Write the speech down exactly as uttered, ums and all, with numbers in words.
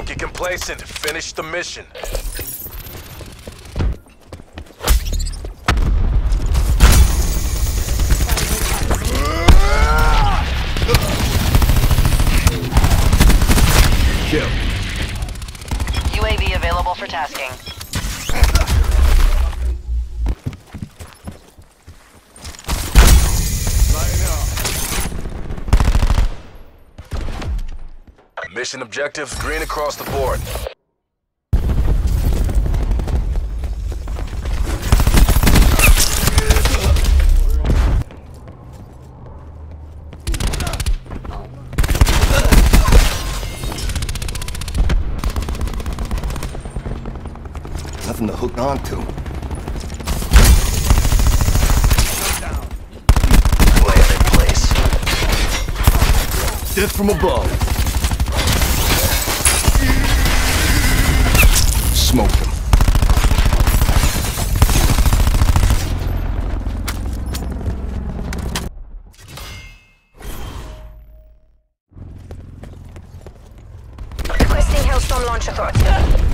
get complacent. Finish the mission. Kill. U A V available for tasking. Mission objectives green across the board. Nothing to hook on to. Land in place. Death from above. Smoke him. Requesting Hellstorm launch authority.